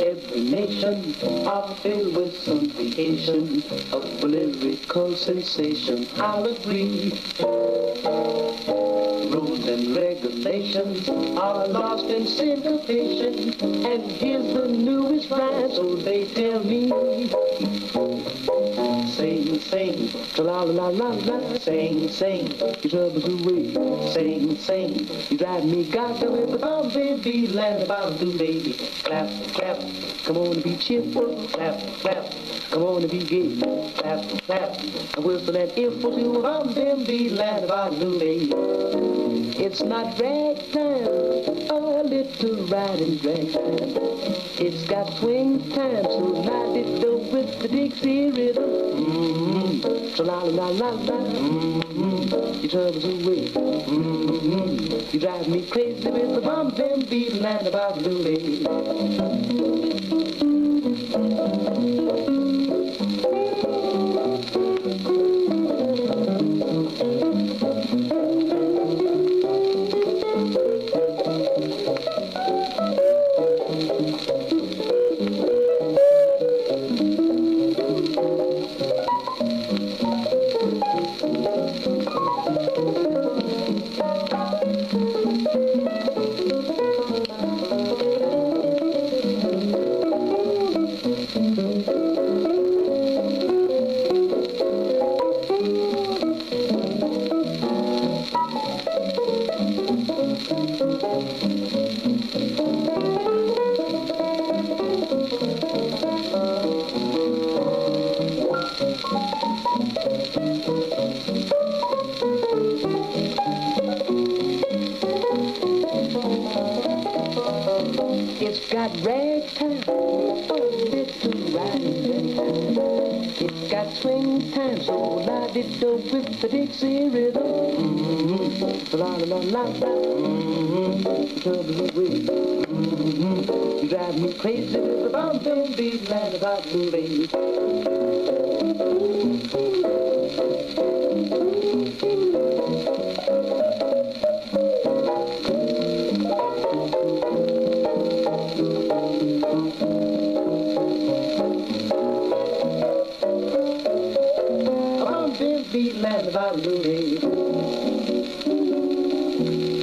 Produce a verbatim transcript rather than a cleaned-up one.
every nation are filled with some vacation of lyrical sensation. I'll agree. Rules and regulations are lost in syncopation, and here's the newest rhyme, so they tell me. Sing, sing, tra-la-la-la-la, sing, sing, your troubles away. Sing, sing, you drive me gaga with the bomb, baby, land about to baby. Clap, clap, come on and be cheerful. Clap, clap, come on and be gay. Clap, clap, and whistle and info to a bomb, baby, land about to baby. It's not ragtime, a little riding drag time. It's got swing time, so light it up with the Dixie rhythm. Mm-hmm. Tra-la-la-la-la, mm-hmm. Your troubles away. Mm-hmm. You drive me crazy with the bum bam beat land about the lake. It's got ragtime, a little riding ragtime. It's got swing time, so light it up with the Dixie rhythm. Mm-hmm. La la la la la. Mm-hmm. Trouble away. Mm-hmm. You drive me crazy with the bomb bam beat land about the baby. Beat land about the